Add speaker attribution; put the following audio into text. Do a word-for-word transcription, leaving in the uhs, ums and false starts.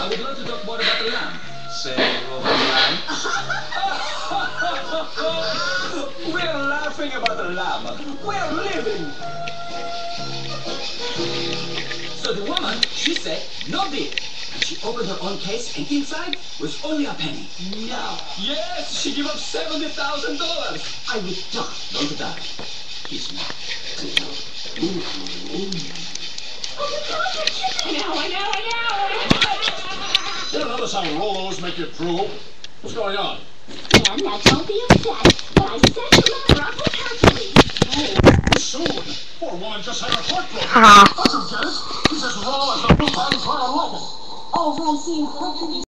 Speaker 1: I would love to talk more about the lamb. Say, over the lamb. We're laughing about the lamb. We're living. So the woman, she said, no bid. And she opened her own case, and inside was only a penny. No. Yes, she gave up seventy thousand dollars. I would die. Don't die. Kiss me.
Speaker 2: Oh, my God, you're chicken. I know, I know, I know.
Speaker 3: You ever notice how Rolos make you drool? What's going on?
Speaker 2: Dan, now don't be upset, but I set your mother up with Hercules.
Speaker 3: Oh, soon. Poor woman just had her heart broken. Listen, Dennis, he's as raw as a blue-bottom fire rocket.
Speaker 2: Oh, I see. Hercules.